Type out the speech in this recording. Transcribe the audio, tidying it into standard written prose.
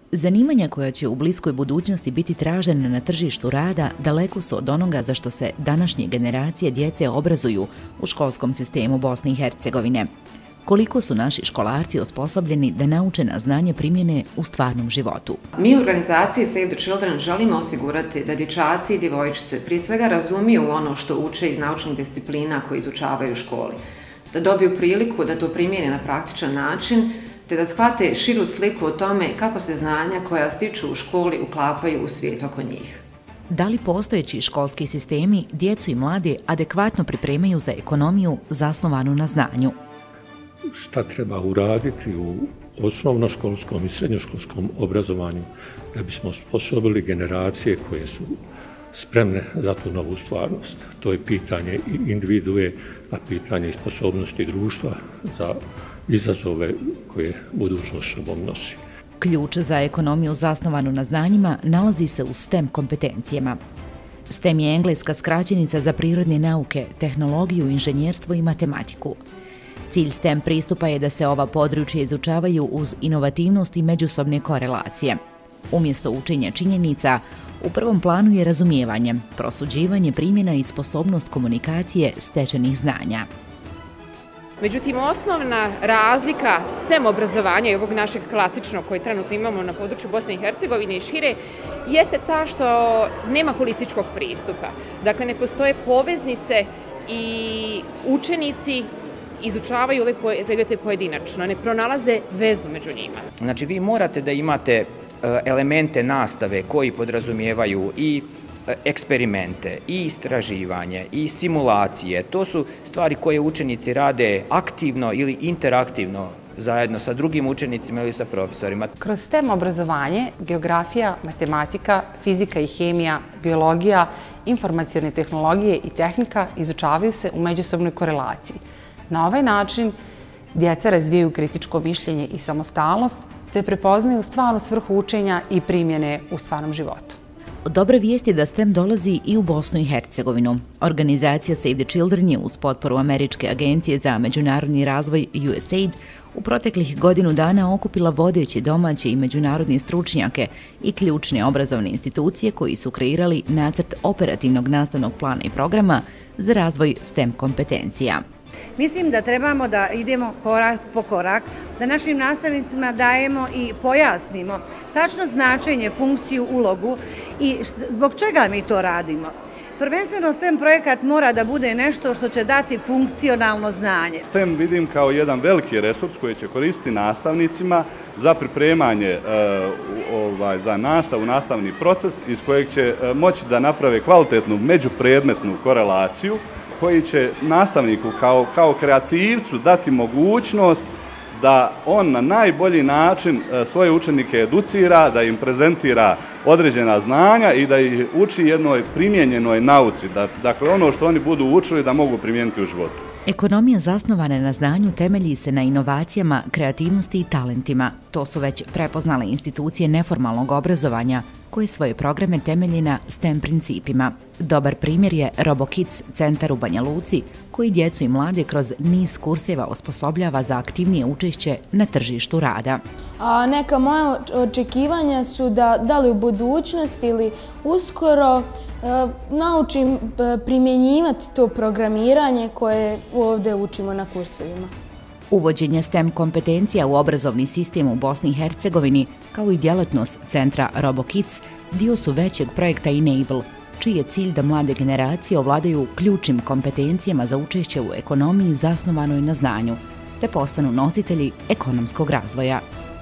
Zanimanja koja će u bliskoj budućnosti biti tražena na tržištu rada daleko su od onoga za što se današnje generacije djece obrazuju u školskom sistemu Bosne i Hercegovine. Koliko su naši školarci osposobljeni da naučena znanje primjene u stvarnom životu? Mi u organizaciji Save the Children želimo osigurati da dječaci i djevojčice prije svega razumiju ono što uče iz naučnih disciplina koje izučavaju u školi, da dobiju priliku da to primjene na praktičan način, te da shvate širu sliku o tome kako se znanja koja stiču u školi uklapaju u svijet oko njih. Da li postojeći školski sistemi djecu i mlade adekvatno pripremaju za ekonomiju zasnovanu na znanju? Šta treba uraditi u osnovnoškolskom i srednjoškolskom obrazovanju da bismo osposobili generacije koje su spremne za tu novu stvarnost? To je pitanje i individue, a pitanje i sposobnosti društva za izazove koje budućnost sobom nosi. Ključ za ekonomiju zasnovanu na znanjima nalazi se u STEM kompetencijama. STEM je engleska skraćenica za prirodne nauke, tehnologiju, inženjerstvo i matematiku. Cilj STEM pristupa je da se ova područja izučavaju uz inovativnost i međusobne korelacije. Umjesto učenja činjenica, u prvom planu je razumijevanje, prosuđivanje, primjena i sposobnost komunikacije stečenih znanja. Međutim, osnovna razlika STEM obrazovanja i ovog našeg klasičnog koji trenutno imamo na području Bosne i Hercegovine i šire jeste ta što nema holističkog pristupa. Dakle, ne postoje poveznice i učenici izučavaju ove predmete pojedinačno, ne pronalaze vezu među njima. Znači, vi morate da imate elemente nastave koji podrazumijevaju i eksperimente, i istraživanje, i simulacije. To su stvari koje učenici rade aktivno ili interaktivno zajedno sa drugim učenicima ili sa profesorima. Kroz STEM obrazovanje, geografija, matematika, fizika i hemija, biologija, informacione tehnologije i tehnika izučavaju se u međusobnoj korelaciji. Na ovaj način djeca razvijaju kritičko mišljenje i samostalnost, te prepoznaju stvarnu svrhu učenja i primjene u stvarnom životu. Dobra vijest je da STEM dolazi i u Bosnu i Hercegovinu. Organizacija Save the Children je uz potporu Američke agencije za međunarodni razvoj USAID u proteklih godinu dana okupila vodeće domaće i međunarodne stručnjake i ključne obrazovne institucije koji su kreirali nacrt operativnog nastavnog plana i programa za razvoj STEM kompetencija. Mislim da trebamo da idemo korak po korak, da našim nastavnicima dajemo i pojasnimo tačno značenje, funkciju, ulogu i zbog čega mi to radimo. Prvenstveno STEM projekat mora da bude nešto što će dati funkcionalno znanje. STEM vidim kao jedan veliki resurs koji će koristiti nastavnicima za pripremanje za nastavu, nastavni proces iz kojeg će moći da naprave kvalitetnu međupredmetnu korelaciju koji će nastavniku kao kreativcu dati mogućnost da on na najbolji način svoje učenike educira, da im prezentira određena znanja i da ih uči jednoj primijenjenoj nauci. Dakle, ono što oni budu učili da mogu primijeniti u životu. Ekonomija zasnovana na znanju temelji se na inovacijama, kreativnosti i talentima. To su već prepoznale institucije neformalnog obrazovanja koje svoje programe temelji na STEM principima. Dobar primjer je RoboKids centar u Banja Luci koji djecu i mlade kroz niz kurseva osposobljava za aktivnije učešće na tržištu rada. Neka moja očekivanja su da li u budućnosti ili uskoro naučim primjenjivati to programiranje koje ovdje učimo na kursevima. Uvođenje STEM kompetencija u obrazovni sistem u Bosni i Hercegovini, kao i djelatnost centra RoboKids, dio su većeg projekta ENABLE, čiji je cilj da mlade generacije ovladaju ključnim kompetencijama za učešće u ekonomiji zasnovanoj na znanju, te postanu nositelji ekonomskog razvoja.